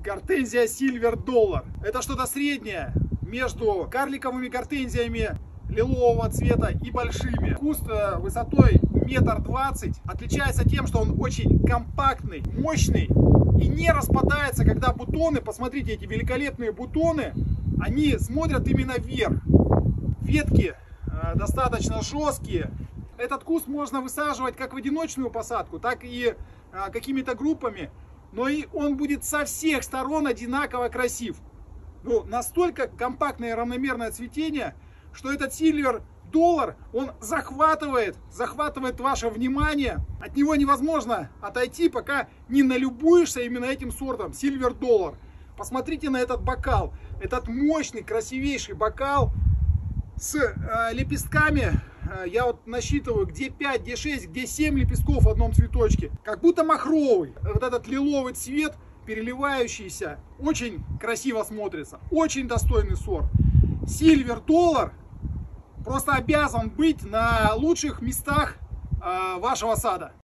Гортензия Silver Dollar. Это что-то среднее между карликовыми гортензиями лилового цвета и большими. Куст высотой 1,20 м отличается тем, что он очень компактный, мощный и не распадается, когда бутоны, посмотрите, эти великолепные бутоны, они смотрят именно вверх. Ветки достаточно жесткие. Этот куст можно высаживать как в одиночную посадку, так и какими-то группами, но и он будет со всех сторон одинаково красив. Ну, настолько компактное и равномерное цветение, что этот Silver Dollar, он захватывает ваше внимание. От него невозможно отойти, пока не налюбуешься именно этим сортом Silver Dollar. Посмотрите на этот бокал, этот мощный, красивейший бокал с лепестками. Я вот насчитываю, где 5, где 6, где 7 лепестков в одном цветочке. Как будто махровый. Вот этот лиловый цвет, переливающийся, очень красиво смотрится. Очень достойный сорт. Silver Dollar просто обязан быть на лучших местах вашего сада.